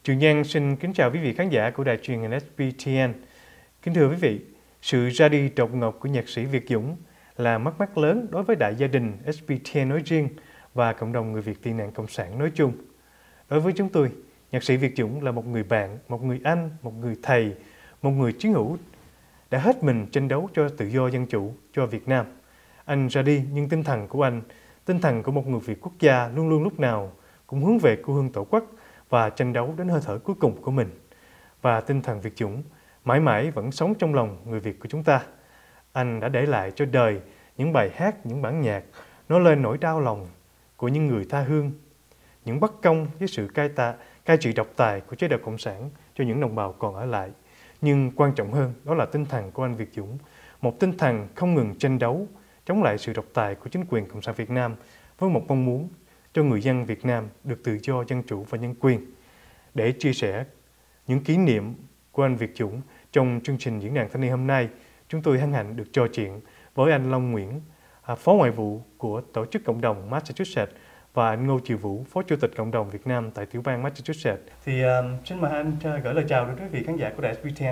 Trường Giang xin kính chào quý vị khán giả của đài truyền hình SBTN. Kính thưa quý vị, sự ra đi đột ngột của nhạc sĩ Việt Dũng là mất mát lớn đối với đại gia đình SBTN nói riêng và cộng đồng người Việt tị nạn Cộng sản nói chung. Đối với chúng tôi, nhạc sĩ Việt Dũng là một người bạn, một người anh, một người thầy, một người chiến hữu đã hết mình tranh đấu cho tự do dân chủ cho Việt Nam. Anh ra đi nhưng tinh thần của anh, tinh thần của một người Việt quốc gia luôn luôn lúc nào cũng hướng về quê hương tổ quốc và tranh đấu đến hơi thở cuối cùng của mình. Và tinh thần Việt Dũng mãi mãi vẫn sống trong lòng người Việt của chúng ta. Anh đã để lại cho đời những bài hát, những bản nhạc nói lên nỗi đau lòng của những người tha hương, những bất công với sự cai trị độc tài của chế độ Cộng sản cho những đồng bào còn ở lại. Nhưng quan trọng hơn đó là tinh thần của anh Việt Dũng, một tinh thần không ngừng tranh đấu chống lại sự độc tài của chính quyền Cộng sản Việt Nam với một mong muốn cho người dân Việt Nam được tự do, dân chủ và nhân quyền. Để chia sẻ những kỷ niệm của anh Việt Dũng trong chương trình Diễn đàn Thanh niên hôm nay, chúng tôi hân hạnh được trò chuyện với anh Long Nguyễn, Phó Ngoại vụ của Tổ chức Cộng đồng Massachusetts và anh Ngô Triều Vũ, Phó Chủ tịch Cộng đồng Việt Nam tại tiểu bang Massachusetts. Thì xin mời anh gửi lời chào đến quý vị khán giả của đài SBTN.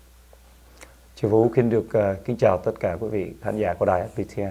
Triều Vũ kính được kính chào tất cả quý vị khán giả của đài SBTN.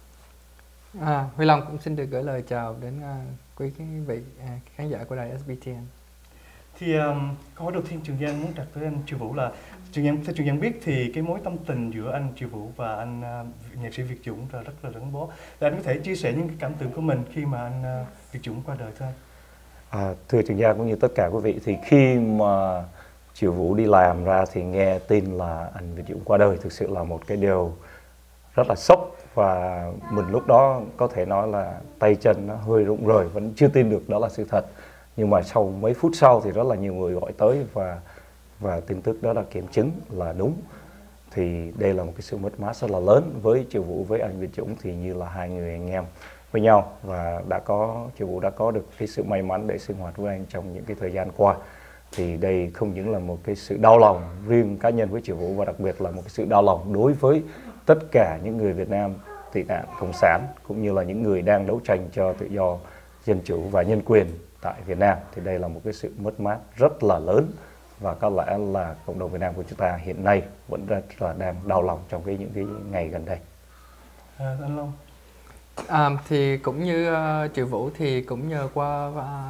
Huy Long cũng xin được gửi lời chào đến quý vị khán giả của đài SBTN. Thì câu hỏi đầu tiên Trường Giang muốn đặt với anh Triều Vũ là theo Trường Giang biết thì cái mối tâm tình giữa anh Triều Vũ và anh nhạc sĩ Việt Dũng là rất là gắn bó. Thì anh có thể chia sẻ những cái cảm tưởng của mình khi mà anh Việt Dũng qua đời thưa anh? Thưa Trường Giang cũng như tất cả quý vị, thì khi mà Triều Vũ đi làm ra thì nghe tin là anh Việt Dũng qua đời thực sự là một cái điều rất là sốc, và mình lúc đó có thể nói là tay chân nó hơi rụng rời, vẫn chưa tin được đó là sự thật. Nhưng mà sau mấy phút sau thì rất là nhiều người gọi tới và tin tức đó là kiểm chứng là đúng. Thì đây là một cái sự mất mát rất là lớn với Triều Vũ, với anh Việt Dũng thì như là hai người anh em với nhau, và Triều Vũ đã có được cái sự may mắn để sinh hoạt với anh trong những cái thời gian qua. Thì đây không những là một cái sự đau lòng riêng cá nhân với Triều Vũ, và đặc biệt là một cái sự đau lòng đối với tất cả những người Việt Nam tị nạn Cộng sản, cũng như là những người đang đấu tranh cho tự do, dân chủ và nhân quyền tại Việt Nam. Thì đây là một cái sự mất mát rất là lớn, và có lẽ là cộng đồng Việt Nam của chúng ta hiện nay vẫn rất là đang đau lòng trong những cái ngày gần đây. Anh Long. Thì cũng như Triều Vũ thì cũng nhờ qua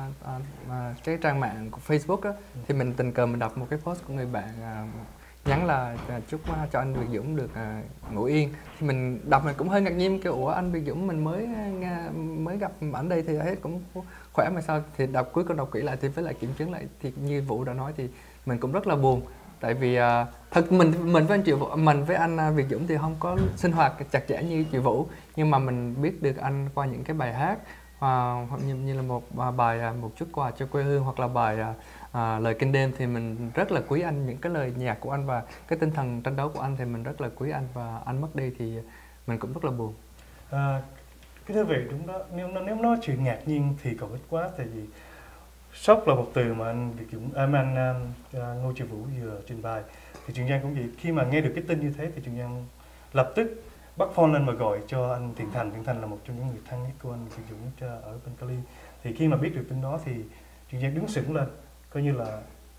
cái trang mạng của Facebook á, thì mình tình cờ mình đọc một cái post của người bạn nhắn là chúc cho anh Việt Dũng được ngủ yên. Thì mình đọc mình cũng hơi ngạc nhiên, kiểu ủa anh Việt Dũng mình mới gặp ảnh đây thì thấy cũng khỏe mà sao, thì cuối cùng đọc kỹ lại thì với lại kiểm chứng lại thì như Vũ đã nói thì mình cũng rất là buồn. Tại vì thật mình với anh mình với anh Việt Dũng thì không có sinh hoạt chặt chẽ như Triều Vũ, nhưng mà mình biết được anh qua những cái bài hát hoặc như là một bài Một Chút Quà Cho Quê Hương, hoặc là bài Lời Kinh Đêm, thì mình rất là quý anh, những cái lời nhạc của anh và cái tinh thần tranh đấu của anh thì mình rất là quý anh, và anh mất đi thì mình cũng rất là buồn. Cái thưa vị đúng đó, nếu nói chuyện ngạc nhiên thì còn ít quá, tại vì sốc là một từ mà anh Việt Dũng, Ngô Triều Vũ vừa trình bày. Thì Trường Giang cũng vậy, khi mà nghe được cái tin như thế thì Trường Giang lập tức bắt phone lên và gọi cho anh Thiện Thành. Thiện Thành là một trong những người thân nhất của anh Việt Dũng ở bên Cali. Thì khi mà biết được tin đó thì Trường Giang đứng sững lên, coi như là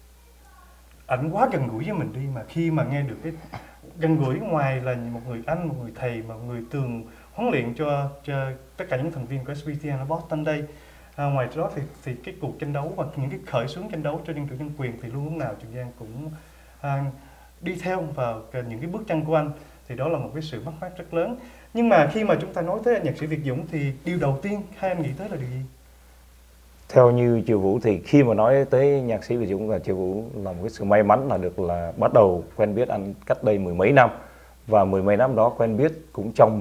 ảnh quá gần gũi với mình đi, mà khi mà nghe được cái gần gũi ngoài là một người anh, một người thầy, mà một người tường huấn luyện cho tất cả những thành viên của SBTN ở Boston đây. Ngoài đó thì cái cuộc tranh đấu và những cái khởi xướng tranh đấu cho dân chủ nhân quyền thì luôn lúc nào Trường Giang cũng đi theo vào những cái bước chân của anh, thì đó là một cái sự mất mát rất lớn. Nhưng mà khi mà chúng ta nói tới nhạc sĩ Việt Dũng thì điều đầu tiên hai anh nghĩ tới là điều gì? Theo như Triều Vũ thì khi mà nói tới nhạc sĩ Việt Dũng, là Triều Vũ là một cái sự may mắn là được là bắt đầu quen biết anh cách đây mười mấy năm, và mười mấy năm đó quen biết cũng trong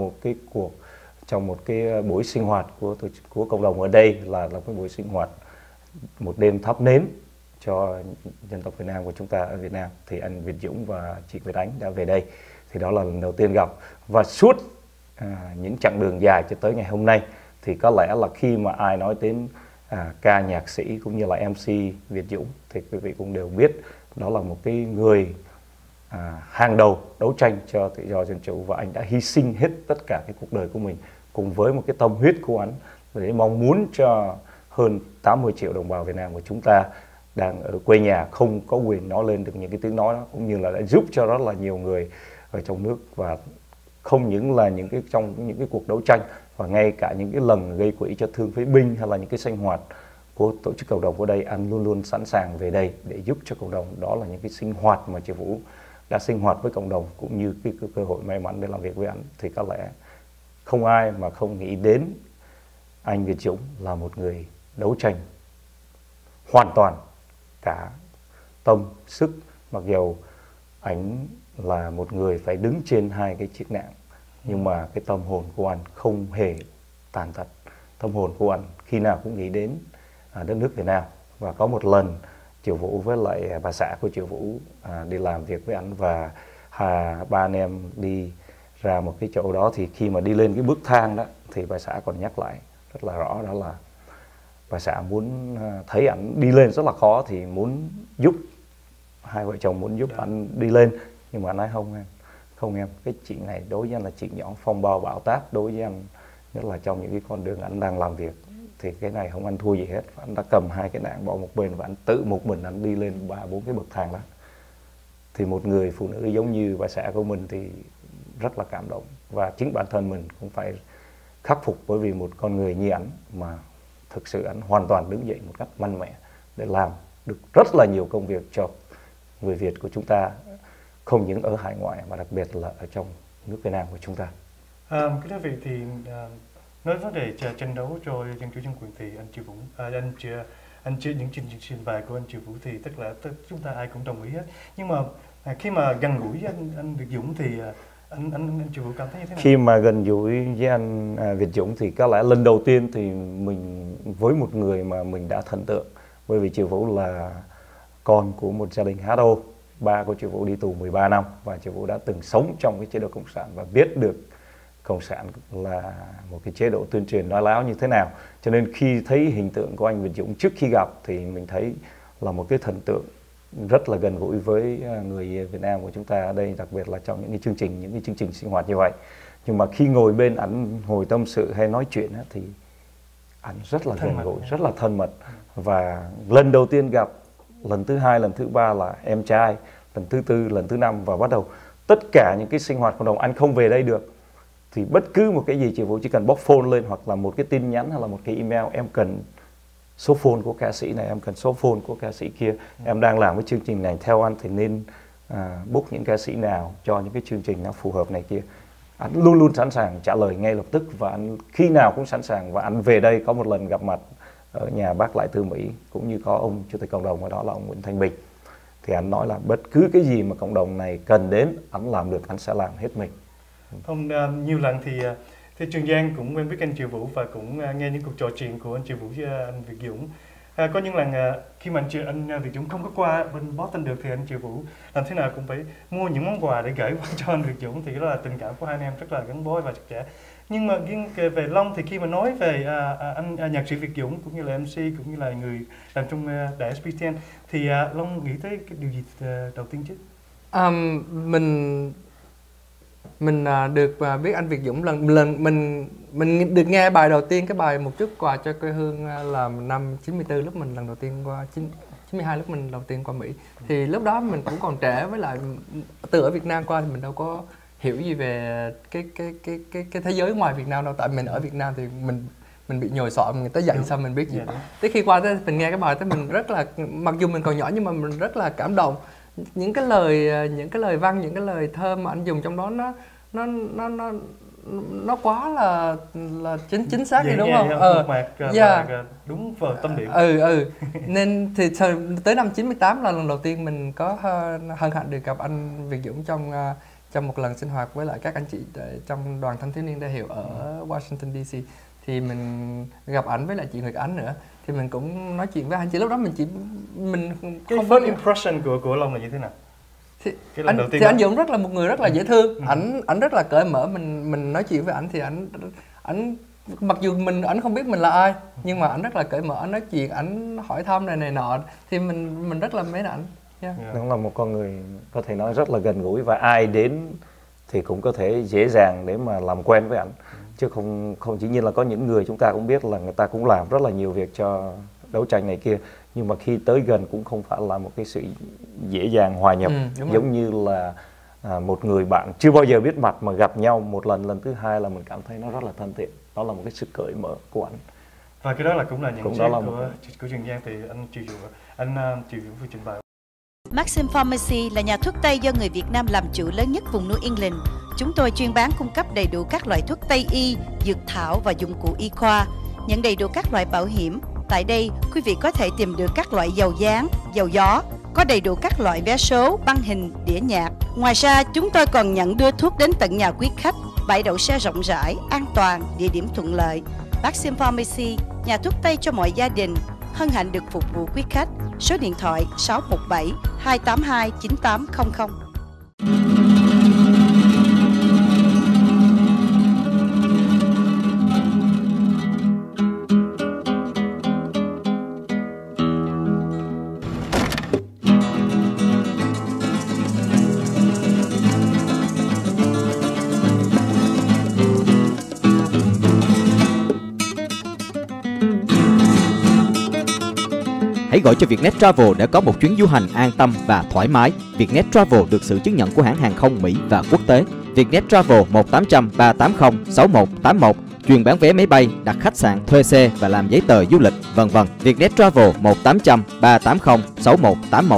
một cái buổi sinh hoạt của cộng đồng ở đây, là cái buổi sinh hoạt một đêm thắp nến cho dân tộc Việt Nam của chúng ta ở Việt Nam. Thì anh Việt Dũng và chị Việt Ánh đã về đây, thì đó là lần đầu tiên gặp. Và suốt những chặng đường dài cho tới ngày hôm nay thì có lẽ là khi mà ai nói đến ca nhạc sĩ cũng như là MC Việt Dũng thì quý vị cũng đều biết đó là một cái người hàng đầu đấu tranh cho tự do dân chủ, và anh đã hy sinh hết tất cả cái cuộc đời của mình cùng với một cái tâm huyết của anh để mong muốn cho hơn 80 triệu đồng bào Việt Nam của chúng ta đang ở quê nhà không có quyền nói lên được những cái tiếng nói đó, cũng như là đã giúp cho rất là nhiều người ở trong nước, và không những là trong những cái cuộc đấu tranh, và ngay cả những cái lần gây quỹ cho thương phế binh hay là những cái sinh hoạt của tổ chức cộng đồng ở đây, anh luôn luôn sẵn sàng về đây để giúp cho cộng đồng. Đó là những cái sinh hoạt mà Triệu Vũ đã sinh hoạt với cộng đồng, cũng như cái cơ hội may mắn để làm việc với anh. Thì có lẽ không ai mà không nghĩ đến anh Việt Dũng là một người đấu tranh hoàn toàn cả tâm sức, mặc dù anh là một người phải đứng trên hai cái chiếc nạng, nhưng mà cái tâm hồn của anh không hề tàn tật. Tâm hồn của anh khi nào cũng nghĩ đến đất nước Việt Nam. Và có một lần Triệu Vũ với lại bà xã của Triệu Vũ đi làm việc với anh, và ba anh em đi ra một cái chỗ đó, thì khi mà đi lên cái bước thang đó thì bà xã còn nhắc lại rất là rõ, đó là bà xã muốn thấy ảnh đi lên rất là khó thì muốn giúp, hai vợ chồng muốn giúp anh đi lên, nhưng mà anh nói không em, cái chuyện này đối với anh là chuyện nhỏ, phong ba bão táp đối với anh, nhất là trong những cái con đường anh đang làm việc, thì cái này không anh thua gì hết. Anh đã cầm hai cái nạng bỏ một bên và anh tự một mình anh đi lên 3-4 cái bậc thang đó. Thì một người phụ nữ giống như bà xã của mình thì rất là cảm động, và chính bản thân mình cũng phải khắc phục, bởi vì một con người như ảnh mà thực sự ảnh hoàn toàn đứng dậy một cách mạnh mẽ để làm được rất là nhiều công việc cho người Việt của chúng ta, không những ở hải ngoại mà đặc biệt là ở trong nước Việt Nam của chúng ta. Cái vị thì nói vấn đề tranh đấu cho dân chủ nhân quyền thì anh Triệu Vũ, anh chưa những trình bày của anh Triệu Vũ thì tức là chúng ta ai cũng đồng ý hết. Nhưng mà khi mà gần gũi với anh Việt Dũng thì anh Triệu Vũ cảm thấy như thế nào? Khi mà gần gũi với anh Việt Dũng thì có lẽ lần đầu tiên thì mình với một người mà mình đã thần tượng, bởi vì Triệu Vũ là con của một gia đình hát ô. Ba của Triệu Vũ đi tù 13 năm và Triệu Vũ đã từng sống trong cái chế độ cộng sản và biết được cộng sản là một cái chế độ tuyên truyền nói láo như thế nào. Cho nên khi thấy hình tượng của anh Việt Dũng trước khi gặp thì mình thấy là một cái thần tượng rất là gần gũi với người Việt Nam của chúng ta ở đây, đặc biệt là trong những cái chương trình sinh hoạt như vậy. Nhưng mà khi ngồi bên ảnh ngồi tâm sự hay nói chuyện thì ảnh rất là gần gũi, rất là thân mật. Và lần đầu tiên gặp, lần thứ hai, lần thứ ba là em trai, lần thứ tư, lần thứ năm, và bắt đầu tất cả những cái sinh hoạt cộng đồng anh không về đây được thì bất cứ một cái gì Triệu Vũ chỉ cần bóc phone lên, hoặc là một cái tin nhắn hay là một cái email, em cần số phone của ca sĩ này, em cần số phone của ca sĩ kia, em đang làm cái chương trình này, theo anh thì nên book những ca sĩ nào cho những cái chương trình nó phù hợp này kia. Anh luôn luôn sẵn sàng trả lời ngay lập tức, và anh khi nào cũng sẵn sàng. Và anh về đây có một lần gặp mặt ở nhà bác Lại Tư Mỹ, cũng như có ông chủ tịch cộng đồng ở đó là ông Nguyễn Thanh Bình, thì anh nói là bất cứ cái gì mà cộng đồng này cần đến, anh làm được, anh sẽ làm hết mình. Ông nhiều lần thì Trường Giang cũng quen biết anh Triệu Vũ và cũng nghe những cuộc trò chuyện của anh Triệu Vũ với anh Việt Dũng. Có những lần khi mà anh Việt Dũng không có qua bên Boston được thì anh Triệu Vũ làm thế nào cũng phải mua những món quà để gửi qua cho anh Việt Dũng, thì đó là tình cảm của hai anh em rất là gắn bó và chặt chẽ. Nhưng mà riêng về Long thì khi mà nói về anh nhạc sĩ Việt Dũng cũng như là MC cũng như là người làm trong đài SBTN thì Long nghĩ tới cái điều gì đầu tiên chứ? Mình được biết anh Việt Dũng lần mình được nghe bài đầu tiên, cái bài Một Chút Quà Cho Quê Hương là năm 94, lúc mình lần đầu tiên qua 92, lúc mình đầu tiên qua Mỹ. Thì lúc đó mình cũng còn trẻ, với lại từ ở Việt Nam qua thì mình đâu có hiểu gì về cái thế giới ngoài Việt Nam đâu, tại mình ở Việt Nam thì mình bị nhồi sọ, người ta dạy sao mình biết gì. Tới khi qua tới mình nghe cái bài tới mình rất là, mặc dù mình còn nhỏ nhưng mà mình rất là cảm động. Những cái lời văn, những cái lời thơ mà anh dùng trong đó nó quá là chính xác đi, đúng không? Đúng vào tâm điểm. Nên thì tới năm 98 là lần đầu tiên mình có hân hạnh được gặp anh Việt Dũng trong một lần sinh hoạt với lại các anh chị trong đoàn thanh thiếu niên đại hiệu ở Washington DC. Thì mình gặp ảnh với lại chị Nguyệt Ánh nữa, thì mình cũng nói chuyện với anh chị. Lúc đó mình cái first impression của Long là như thế nào? Anh Dũng rất là một người rất là dễ thương. Ảnh rất là cởi mở. Mình nói chuyện với ảnh thì ảnh mặc dù ảnh không biết mình là ai, nhưng mà ảnh rất là cởi mở, ảnh nói chuyện, ảnh hỏi thăm này nọ, thì mình rất là mến ảnh. Đúng là một con người có thể nói rất là gần gũi, và ai đến thì cũng có thể dễ dàng để mà làm quen với ảnh. Chứ không chỉ nhiên là có những người chúng ta cũng biết là người ta cũng làm rất là nhiều việc cho đấu tranh này kia, nhưng mà khi tới gần cũng không phải là một cái sự dễ dàng hòa nhập, giống như là một người bạn chưa bao giờ biết mặt mà gặp nhau một lần thứ hai là mình cảm thấy nó rất là thân thiện. Đó là một cái sự cởi mở của anh. Và cái đó là cũng là nhận xét của Trường Giang. Thì anh Triệu Dũng vừa trình bày. Maxim Pharmacy là nhà thuốc Tây do người Việt Nam làm chủ lớn nhất vùng New England. Chúng tôi chuyên bán cung cấp đầy đủ các loại thuốc Tây y, dược thảo và dụng cụ y khoa, nhận đầy đủ các loại bảo hiểm. Tại đây, quý vị có thể tìm được các loại dầu dán, dầu gió, có đầy đủ các loại vé số, băng hình, đĩa nhạc. Ngoài ra, chúng tôi còn nhận đưa thuốc đến tận nhà quý khách, bãi đậu xe rộng rãi, an toàn, địa điểm thuận lợi. Maxim Pharmacy, nhà thuốc Tây cho mọi gia đình, hân hạnh được phục vụ quý khách. Số điện thoại 617 282 9800. Hãy gọi cho Vietnet Travel để có một chuyến du hành an tâm và thoải mái. Vietnet Travel được sự chứng nhận của hãng hàng không Mỹ và quốc tế. Vietnet Travel 1-800-380-6181, chuyên bán vé máy bay, đặt khách sạn, thuê xe và làm giấy tờ du lịch, v.v. Vietnet Travel 1-800-380-6181.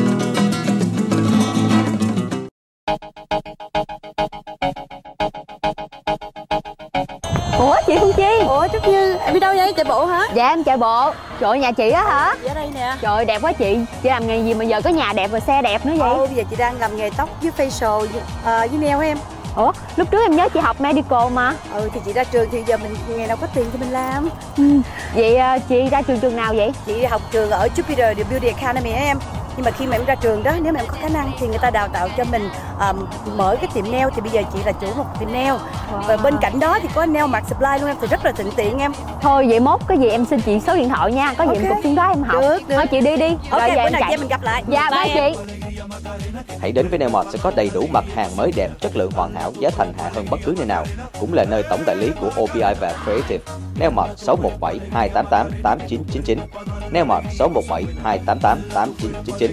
Ủa chị Phương Chi? Ủa Trúc Như, em đi đâu vậy? Chạy bộ hả? Dạ em chạy bộ. Trời ơi, nhà chị á hả? Dạ đây nè. Trời ơi, đẹp quá chị. Chị làm nghề gì mà giờ có nhà đẹp và xe đẹp nữa vậy? Bây giờ chị đang làm nghề tóc với facial với nail em. Ủa, lúc trước em nhớ chị học medical mà. Thì chị ra trường thì giờ mình ngày nào có tiền thì mình làm. Vậy chị ra trường nào vậy? Chị học trường ở Jupiter The Beauty Academy á em. Nhưng mà khi mà em ra trường đó, nếu mà em có khả năng thì người ta đào tạo cho mình mở cái tiệm nail. Thì bây giờ chị là chủ một tiệm nail. Và bên cạnh đó thì có nail mart supply luôn em, thì rất là thuận tiện em. Thôi vậy mốt có gì em xin chị số điện thoại nha. Có gì em cũng xuống đó em học. Được. Thôi chị đi đi. Ok, rồi bữa nào chị em mình gặp lại. Dạ bye chị. Hãy đến với Nailmart sẽ có đầy đủ mặt hàng mới đẹp, chất lượng hoàn hảo, giá thành hạ hơn bất cứ nơi nào. Cũng là nơi tổng đại lý của OBI và Creative. Nailmart 617 288 8999. Nailmart 617 288 8999.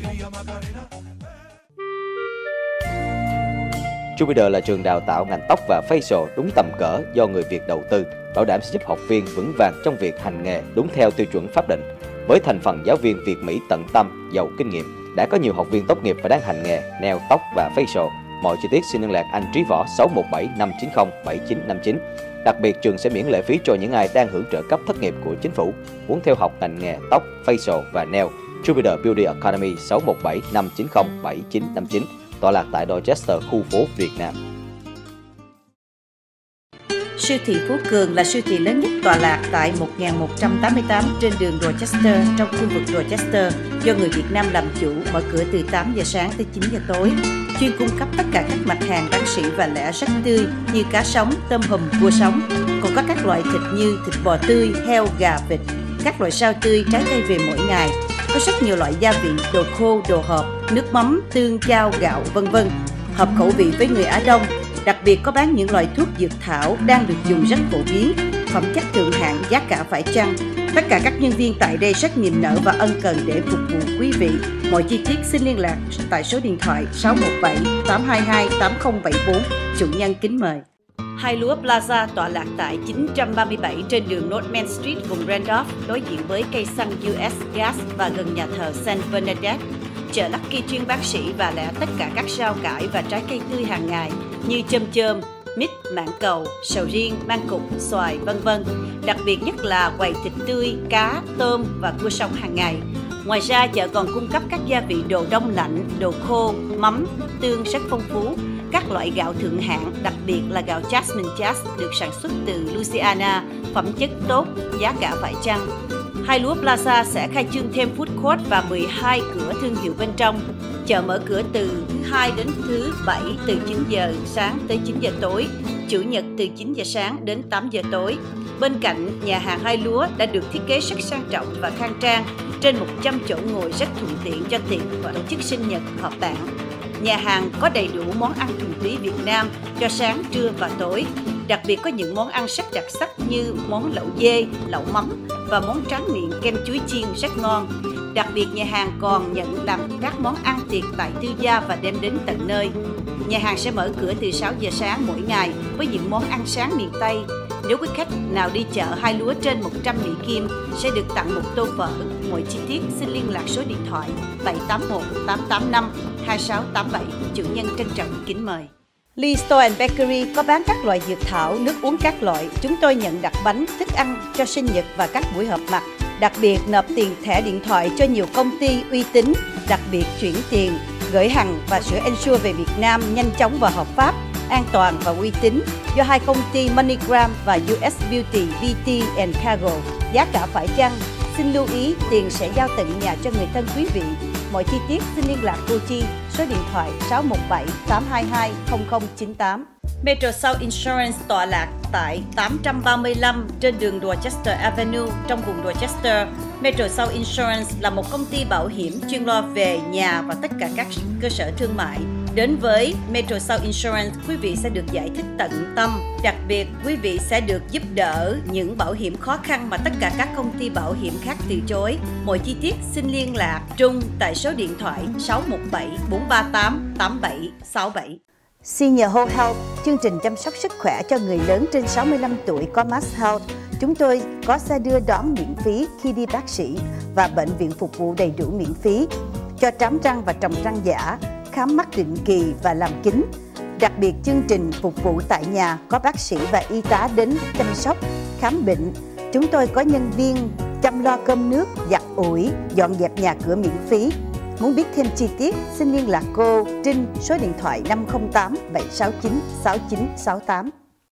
Jupiter là trường đào tạo ngành tóc và facial đúng tầm cỡ do người Việt đầu tư, bảo đảm sẽ giúp học viên vững vàng trong việc hành nghề đúng theo tiêu chuẩn pháp định. Với thành phần giáo viên Việt Mỹ tận tâm, giàu kinh nghiệm, đã có nhiều học viên tốt nghiệp và đang hành nghề nail, tóc và facial. Mọi chi tiết xin liên lạc anh Trí Võ 617 590 7959. Đặc biệt, trường sẽ miễn lệ phí cho những ai đang hưởng trợ cấp thất nghiệp của chính phủ, muốn theo học ngành nghề tóc, facial và nail. Jupiter Beauty Academy 617 590 7959, tọa lạc tại Dorchester, khu phố Việt Nam. Siêu thị Phú Cường là siêu thị lớn nhất tọa lạc tại 1188 trên đường Dorchester trong khu vực Dorchester, do người Việt Nam làm chủ, mở cửa từ 8 giờ sáng tới 9 giờ tối. Chuyên cung cấp tất cả các mặt hàng bán sỉ và lẻ rất tươi như cá sống, tôm hùm, cua sống. Còn có các loại thịt như thịt bò tươi, heo, gà, vịt, các loại rau tươi, trái cây về mỗi ngày. Có rất nhiều loại gia vị, đồ khô, đồ hộp, nước mắm, tương, chao, gạo, v.v. Hợp khẩu vị với người Á Đông. Đặc biệt có bán những loại thuốc dược thảo đang được dùng rất phổ biến, phẩm chất thượng hạng, giá cả phải chăng. Tất cả các nhân viên tại đây rất niềm nở và ân cần để phục vụ quý vị. Mọi chi tiết xin liên lạc tại số điện thoại 617 822 8074. Chủ nhân kính mời. Hai Lúa Plaza tọa lạc tại 937 trên đường North Main Street, vùng Randolph, đối diện với cây xăng US Gas và gần nhà thờ Saint Bernadette. Chợ Lucky chuyên bán sỉ và lẻ tất cả các rau cải và trái cây tươi hàng ngày như chôm, mít, mãng cầu, sầu riêng, măng cụt, xoài, v.v. Đặc biệt nhất là quầy thịt tươi, cá, tôm và cua sống hàng ngày. Ngoài ra, chợ còn cung cấp các gia vị đồ đông lạnh, đồ khô, mắm, tương rất phong phú. Các loại gạo thượng hạng, đặc biệt là gạo Jasmine Jazz được sản xuất từ Louisiana, phẩm chất tốt, giá cả phải chăng. Hai Lúa Plaza sẽ khai trương thêm food court và 12 cửa thương hiệu bên trong. Chợ mở cửa từ thứ Hai đến thứ Bảy từ 9 giờ sáng tới 9 giờ tối, Chủ nhật từ 9 giờ sáng đến 8 giờ tối. Bên cạnh, nhà hàng Hai Lúa đã được thiết kế rất sang trọng và khang trang, trên 100 chỗ ngồi rất thuận tiện cho tiệc và tổ chức sinh nhật, họp bạn. Nhà hàng có đầy đủ món ăn thuần túy Việt Nam cho sáng, trưa và tối. Đặc biệt có những món ăn rất đặc sắc như món lẩu dê, lẩu mắm và món tráng miệng kem chuối chiên rất ngon. Đặc biệt, nhà hàng còn nhận đặt các món ăn tiệc tại tư gia và đem đến tận nơi. Nhà hàng sẽ mở cửa từ 6 giờ sáng mỗi ngày với những món ăn sáng miền Tây. Nếu quý khách nào đi chợ hai lúa trên 100 Mỹ Kim sẽ được tặng một tô phở. Mọi chi tiết xin liên lạc số điện thoại 781 885 2687. Chủ nhân trân trọng kính mời. Lee Store and Bakery có bán các loại dược thảo, nước uống các loại. Chúng tôi nhận đặt bánh, thức ăn cho sinh nhật và các buổi họp mặt. Đặc biệt nộp tiền thẻ điện thoại cho nhiều công ty uy tín. Đặc biệt chuyển tiền, gửi hàng và sữa Ensure về Việt Nam nhanh chóng và hợp pháp, an toàn và uy tín do hai công ty MoneyGram và US Beauty VT and Cargo. Giá cả phải chăng? Xin lưu ý tiền sẽ giao tận nhà cho người thân quý vị. Mọi chi tiết xin liên lạc cô Chi, số điện thoại 617 822 0098. Metro South Insurance tọa lạc tại 835 trên đường Dorchester Avenue trong vùng Dorchester. Metro South Insurance là một công ty bảo hiểm chuyên lo về nhà và tất cả các cơ sở thương mại. Đến với Metro South Insurance, quý vị sẽ được giải thích tận tâm. Đặc biệt, quý vị sẽ được giúp đỡ những bảo hiểm khó khăn mà tất cả các công ty bảo hiểm khác từ chối. Mọi chi tiết xin liên lạc Trung tại số điện thoại 617 438 8767. Senior Whole Health, chương trình chăm sóc sức khỏe cho người lớn trên 65 tuổi có Mass Health. Chúng tôi có xe đưa đón miễn phí khi đi bác sĩ và bệnh viện phục vụ đầy đủ miễn phí cho trám răng và trồng răng giả, khám mắt định kỳ và làm kính. Đặc biệt, chương trình phục vụ tại nhà có bác sĩ và y tá đến chăm sóc, khám bệnh. Chúng tôi có nhân viên chăm lo cơm nước, giặt ủi, dọn dẹp nhà cửa miễn phí. Muốn biết thêm chi tiết, xin liên lạc cô Trinh, số điện thoại 508 769 6968.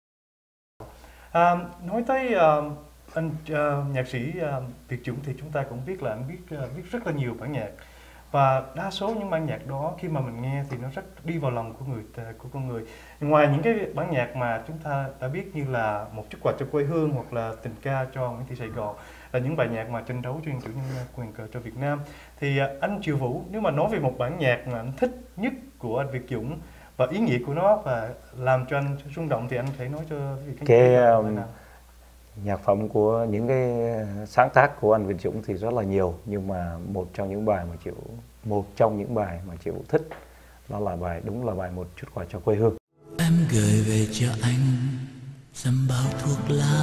Nói tới anh nhạc sĩ Việt Dũng thì chúng ta cũng biết là anh viết rất là nhiều bản nhạc. Và đa số những bản nhạc đó khi mà mình nghe thì nó rất đi vào lòng của con người. Ngoài những cái bản nhạc mà chúng ta đã biết như là Một Chút Quà Cho Quê Hương hoặc là Tình Ca Cho Nguyễn Thị Sài Gòn, là những bài nhạc mà tranh đấu chuyên chủ nhân quyền cờ cho Việt Nam, thì anh Triệu Vũ, nếu mà nói về một bản nhạc mà anh thích nhất của anh Việt Dũng và ý nghĩa của nó và làm cho anh rung động thì anh thể nói cho cái nhạc phẩm của những cái sáng tác của anh Việt Dũng thì rất là nhiều, nhưng mà một trong những bài mà Triệu Vũ thích đó là đúng là bài Một Chút Quà Cho Quê Hương. Em gửi về cho anh dăm bao thuốc lá,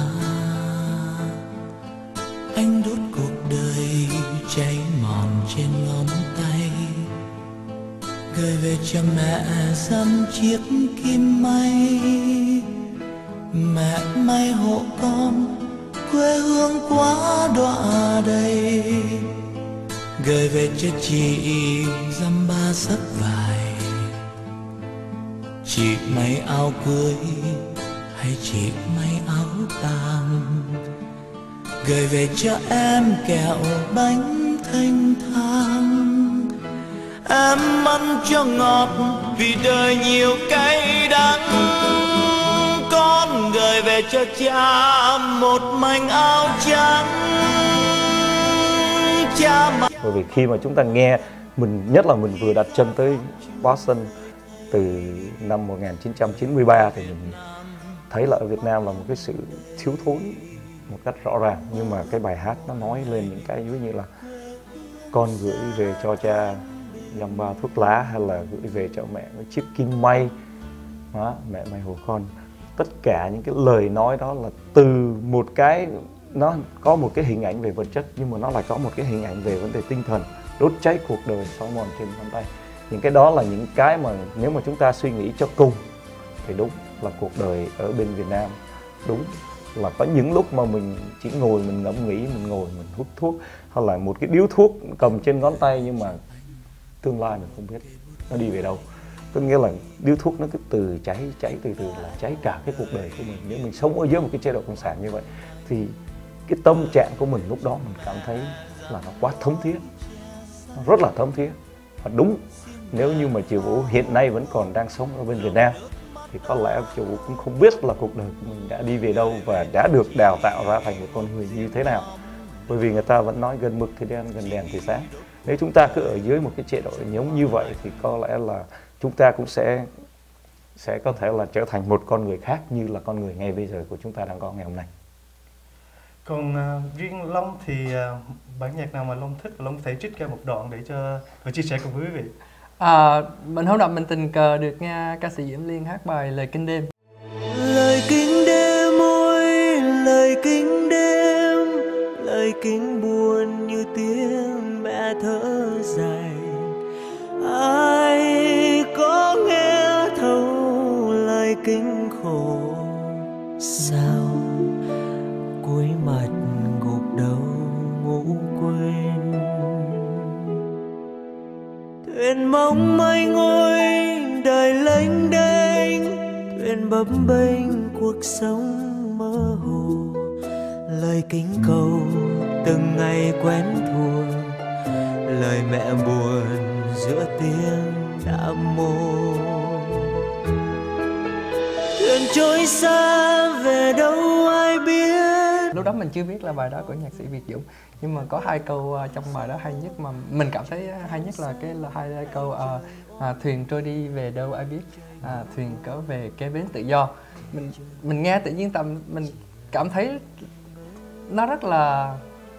anh đốt cuộc đời cháy mòn trên ngón tay, gửi về cho mẹ dăm chiếc kim may. Mẹ may hộ con quê hương quá đọa đầy, gửi về cho chị dăm ba sấp vải. Chị may áo cưới hay chị may áo tang, gửi về cho em kẹo bánh thanh thang. Em ăn cho ngọt vì đời nhiều cay đắng, con gửi về cho cha một mảnh áo trắng. Bởi vì khi mà chúng ta nghe, nhất là mình vừa đặt chân tới Boston từ năm 1993 thì mình thấy là ở Việt Nam là một cái sự thiếu thốn một cách rõ ràng. Nhưng mà cái bài hát nó nói lên những cái ví như là con gửi về cho cha dăm ba thuốc lá, hay là gửi về cho mẹ cái chiếc kim may đó, mẹ may hộ con. Tất cả những cái lời nói đó là từ một cái, nó có một cái hình ảnh về vật chất, nhưng mà nó lại có một cái hình ảnh về vấn đề tinh thần, đốt cháy cuộc đời soi mòn trên ngón tay. Những cái đó là những cái mà nếu mà chúng ta suy nghĩ cho cùng thì đúng là cuộc đời ở bên Việt Nam. Đúng là có những lúc mà mình chỉ ngồi mình ngẫm nghĩ, mình ngồi mình hút thuốc, hoặc là một cái điếu thuốc cầm trên ngón tay, nhưng mà tương lai mình không biết nó đi về đâu. Có nghĩa là điếu thuốc nó cứ từ cháy từ từ là cháy cả cái cuộc đời của mình. Nếu mình sống ở dưới một cái chế độ cộng sản như vậy thì cái tâm trạng của mình lúc đó mình cảm thấy là nó quá thấm thiết, nó rất là thấm thiết. Và đúng, nếu như mà Triệu Vũ hiện nay vẫn còn đang sống ở bên Việt Nam thì có lẽ Triệu Vũ cũng không biết là cuộc đời của mình đã đi về đâu và đã được đào tạo ra thành một con người như thế nào. Bởi vì người ta vẫn nói gần mực thì đen, gần đèn thì sáng. Nếu chúng ta cứ ở dưới một cái chế độ giống như vậy thì có lẽ là chúng ta cũng sẽ có thể là trở thành một con người khác như là con người ngay bây giờ của chúng ta đang có ngày hôm nay. Còn riêng Long thì bản nhạc nào mà Long thích và Long có thể trích ra một đoạn để và chia sẻ cùng với quý vị? Mình hôm nay mình tình cờ được nghe ca sĩ Diễm Liên hát bài Lời Kinh Đêm. Lời kinh đêm ôi, lời kinh đêm, lời kinh buồn như tiếng mẹ thở dài. Ai có nghe thấu lời kinh khổ sao cuối mặt gục đầu ngủ quên. Thuyền mong manh ngôi đời lênh đênh, thuyền bấp bênh cuộc sống mơ hồ. Lời kính cầu từng ngày quen thuộc, lời mẹ buồn giữa tiếng Nam Mô. Thuyền trôi xa về đâu ai biết. Lúc đó mình chưa biết là bài đó của nhạc sĩ Việt Dũng, nhưng mà có hai câu trong bài đó hay nhất mà mình cảm thấy hay nhất là hai câu thuyền trôi đi về đâu ai biết, thuyền trở về kế bến tự do. Mình nghe tự nhiên mình cảm thấy nó rất là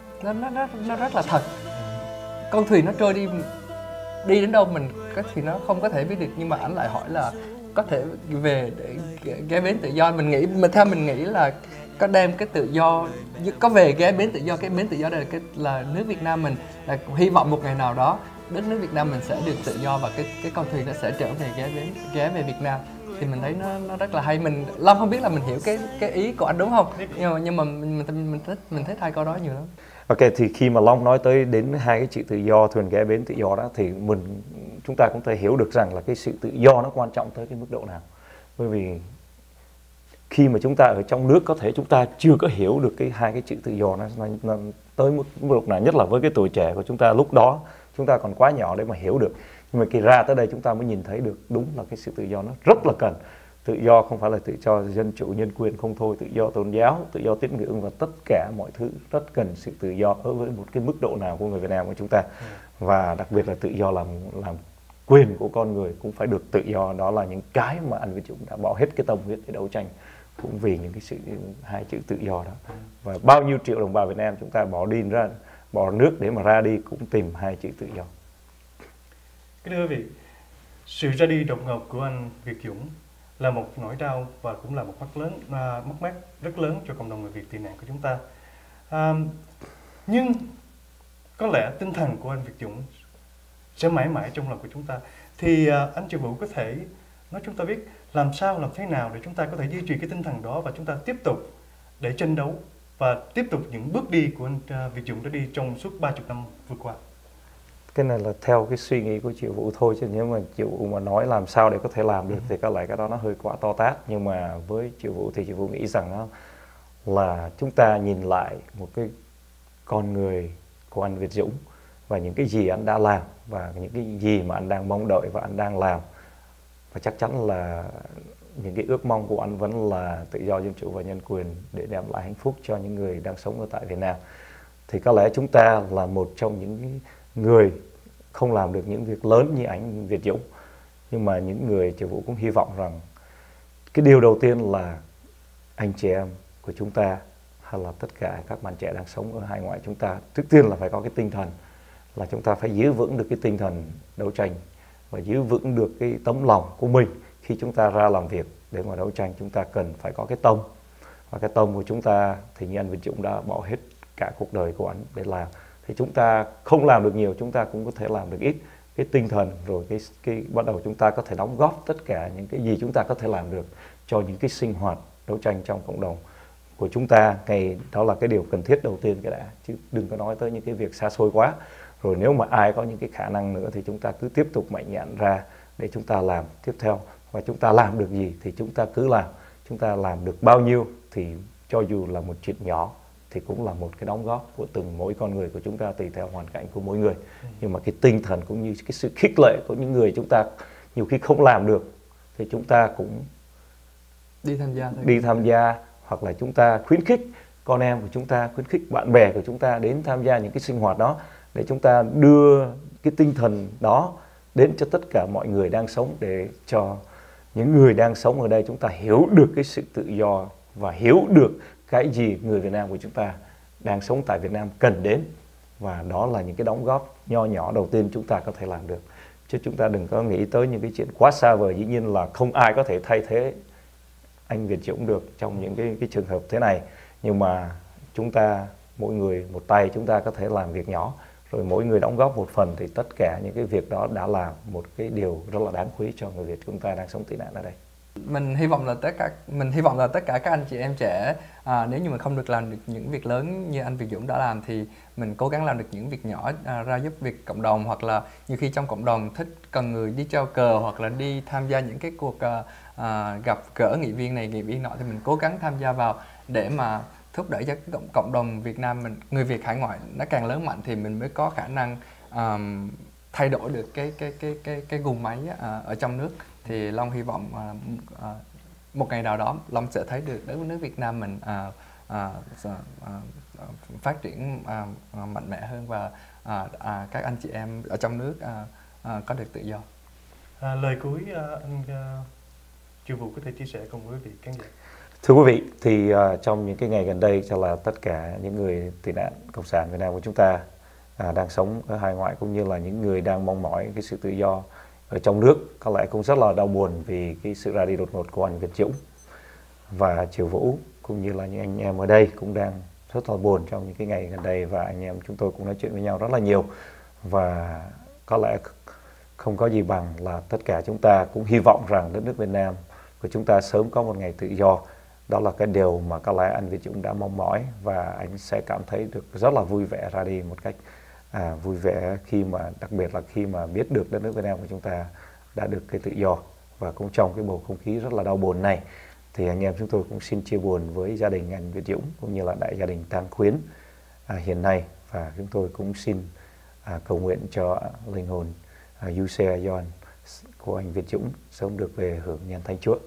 thật. Con thuyền nó trôi đi đến đâu mình thì nó không có thể biết được, nhưng mà ảnh lại hỏi là có thể về để ghé bến tự do. Theo mình nghĩ là có đem cái tự do, có về ghé bến tự do. Cái bến tự do đây là nước Việt Nam mình, là hy vọng một ngày nào đó đất nước Việt Nam mình sẽ được tự do và cái con thuyền nó sẽ trở về ghé về Việt Nam. Thì mình thấy nó rất là hay. Long không biết là mình hiểu cái ý của anh đúng không, nhưng mà mình thích hai câu đó nhiều lắm. Ok, thì khi mà Long nói tới đến hai cái chữ tự do, thuyền ghé bến tự do đó, thì chúng ta cũng thể hiểu được rằng là cái sự tự do nó quan trọng tới cái mức độ nào. Bởi vì khi mà chúng ta ở trong nước có thể chúng ta chưa có hiểu được hai cái chữ tự do nó tới mức độ nào, nhất là với cái tuổi trẻ của chúng ta. Lúc đó chúng ta còn quá nhỏ để mà hiểu được, nhưng mà khi ra tới đây chúng ta mới nhìn thấy được đúng là cái sự tự do nó rất là cần. Tự do không phải là tự do dân chủ nhân quyền không thôi, tự do tôn giáo, tự do tín ngưỡng và tất cả mọi thứ rất cần sự tự do ở với một cái mức độ nào của người Việt Nam của chúng ta. Và đặc biệt là tự do làm quyền của con người cũng phải được tự do. Đó là những cái mà anh Việt Dũng đã bỏ hết cái tâm huyết để đấu tranh, cũng vì những cái hai chữ tự do đó. Và bao nhiêu triệu đồng bào Việt Nam chúng ta bỏ nước để mà ra đi cũng tìm hai chữ tự do. Thưa quý vị, sự ra đi đột ngột của anh Việt Dũng là một nỗi đau và cũng là một mất mát rất lớn cho cộng đồng người Việt tị nạn của chúng ta. Nhưng có lẽ tinh thần của anh Việt Dũng sẽ mãi mãi trong lòng của chúng ta. Thì anh Triệu Vũ có thể nói chúng ta biết làm thế nào để chúng ta có thể duy trì cái tinh thần đó và chúng ta tiếp tục để tranh đấu và tiếp tục những bước đi của anh Việt Dũng đã đi trong suốt 30 năm vừa qua. Cái này là theo cái suy nghĩ của Triệu Vũ thôi, chứ nếu mà Triệu Vũ mà nói làm sao để có thể làm được thì có lẽ cái đó nó hơi quá to tát. Nhưng mà với Triệu Vũ thì Triệu Vũ nghĩ rằng là chúng ta nhìn lại một cái con người của anh Việt Dũng và những cái gì anh đã làm và những cái gì mà anh đang mong đợi và anh đang làm, và chắc chắn là những cái ước mong của anh vẫn là tự do, dân chủ và nhân quyền để đem lại hạnh phúc cho những người đang sống ở tại Việt Nam. Thì có lẽ chúng ta là một trong những người không làm được những việc lớn như anh Việt Dũng, nhưng mà những người Triệu Vũ cũng hy vọng rằng cái điều đầu tiên là anh chị em của chúng ta hay là tất cả các bạn trẻ đang sống ở hải ngoại, chúng ta trước tiên là phải có cái tinh thần là chúng ta phải giữ vững được cái tinh thần đấu tranh và giữ vững được cái tấm lòng của mình. Khi chúng ta ra làm việc để mà đấu tranh, chúng ta cần phải có cái tâm, và cái tâm của chúng ta thì như anh Việt Dũng đã bỏ hết cả cuộc đời của anh để làm. Thì chúng ta không làm được nhiều, chúng ta cũng có thể làm được ít. Cái tinh thần rồi cái bắt đầu chúng ta có thể đóng góp tất cả những cái gì chúng ta có thể làm được cho những cái sinh hoạt đấu tranh trong cộng đồng của chúng ta. Đó là cái điều cần thiết đầu tiên cái đã, chứ đừng có nói tới những cái việc xa xôi quá. Rồi nếu mà ai có những cái khả năng nữa thì chúng ta cứ tiếp tục mạnh dạn ra để chúng ta làm tiếp theo. Và chúng ta làm được gì thì chúng ta cứ làm. Chúng ta làm được bao nhiêu thì cho dù là một chuyện nhỏ thì cũng là một cái đóng góp của mỗi con người của chúng ta tùy theo hoàn cảnh của mỗi người. Nhưng mà cái tinh thần cũng như cái sự khích lệ của những người chúng ta nhiều khi không làm được thì chúng ta cũng đi tham gia, hoặc là chúng ta khuyến khích con em của chúng ta, khuyến khích bạn bè của chúng ta đến tham gia những cái sinh hoạt đó, để chúng ta đưa cái tinh thần đó đến cho tất cả mọi người đang sống, để cho những người đang sống ở đây chúng ta hiểu được cái sự tự do và hiểu được cái gì người Việt Nam của chúng ta đang sống tại Việt Nam cần đến. Và đó là những cái đóng góp nho nhỏ đầu tiên chúng ta có thể làm được. Chứ chúng ta đừng có nghĩ tới những cái chuyện quá xa vời. Dĩ nhiên là không ai có thể thay thế anh Việt Dũng được trong những cái trường hợp thế này. Nhưng mà chúng ta, mỗi người một tay, chúng ta có thể làm việc nhỏ. Rồi mỗi người đóng góp một phần thì tất cả những cái việc đó đã là một cái điều rất là đáng quý cho người Việt chúng ta đang sống tị nạn ở đây. Mình hy vọng là tất cả các anh chị em trẻ, nếu như mình không được làm được những việc lớn như anh Việt Dũng đã làm thì mình cố gắng làm được những việc nhỏ ra giúp việc cộng đồng, hoặc là nhiều khi trong cộng đồng cần người đi treo cờ hoặc là đi tham gia những cái cuộc gặp gỡ nghị viên này nghị viên nọ, thì mình cố gắng tham gia vào để mà thúc đẩy cho cái cộng đồng Việt Nam mình, người Việt hải ngoại nó càng lớn mạnh thì mình mới có khả năng thay đổi được cái guồng máy ở trong nước. Thì Long hy vọng một ngày nào đó Long sẽ thấy được đất nước Việt Nam mình phát triển mạnh mẽ hơn, và các anh chị em ở trong nước có được tự do. Lời cuối anh Triệu Vũ có thể chia sẻ cùng với quý vị khán giả. Thưa quý vị, thì trong những cái ngày gần đây cho là tất cả những người tị nạn Cộng sản Việt Nam của chúng ta đang sống ở hải ngoại, cũng như là những người đang mong mỏi cái sự tự do ở trong nước, có lẽ cũng rất là đau buồn vì cái sự ra đi đột ngột của anh Việt Dũng và Triệu Vũ, cũng như là những anh em ở đây cũng đang rất là buồn trong những cái ngày gần đây. Và anh em chúng tôi cũng nói chuyện với nhau rất là nhiều, và có lẽ không có gì bằng là tất cả chúng ta cũng hy vọng rằng đất nước Việt Nam của chúng ta sớm có một ngày tự do. Đó là cái điều mà có lẽ anh Việt Dũng đã mong mỏi, và anh sẽ cảm thấy được rất là vui vẻ ra đi một cách vui vẻ, khi mà đặc biệt là khi mà biết được đất nước Việt Nam của chúng ta đã được cái tự do. Và cũng trong cái bầu không khí rất là đau buồn này thì anh em chúng tôi cũng xin chia buồn với gia đình anh Việt Dũng cũng như là đại gia đình Tăng Khuyến hiện nay, và chúng tôi cũng xin cầu nguyện cho linh hồn Yusea Yon của anh Việt Dũng sớm được về hưởng nhan thánh Chúa.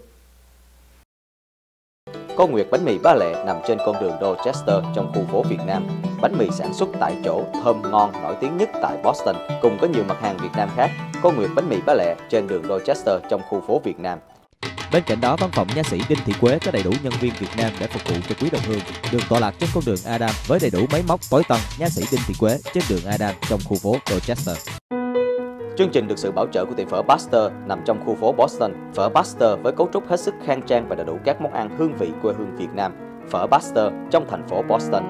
Cô Nguyệt bánh mì Ba Lẹ nằm trên con đường Dorchester trong khu phố Việt Nam. Bánh mì sản xuất tại chỗ, thơm ngon, nổi tiếng nhất tại Boston, cùng có nhiều mặt hàng Việt Nam khác. Cô Nguyệt bánh mì Ba Lẹ trên đường Dorchester trong khu phố Việt Nam. Bên cạnh đó, văn phòng nha sĩ Đinh Thị Quế có đầy đủ nhân viên Việt Nam để phục vụ cho quý đồng hương. Đường tọa lạc trên con đường Adam với đầy đủ máy móc tối tân. Nha sĩ Đinh Thị Quế trên đường Adam trong khu phố Dorchester. Chương trình được sự bảo trợ của tiệm phở Baxter nằm trong khu phố Boston. Phở Baxter với cấu trúc hết sức khang trang và đầy đủ các món ăn hương vị quê hương Việt Nam. Phở Baxter trong thành phố Boston.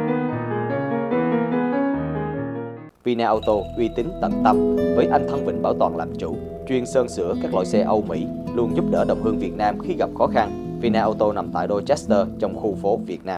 Vina Auto uy tín tận tâm với anh Thân Vịnh Bảo Toàn làm chủ, chuyên sơn sửa các loại xe Âu Mỹ, luôn giúp đỡ đồng hương Việt Nam khi gặp khó khăn. Vina Auto nằm tại Dorchester trong khu phố Việt Nam.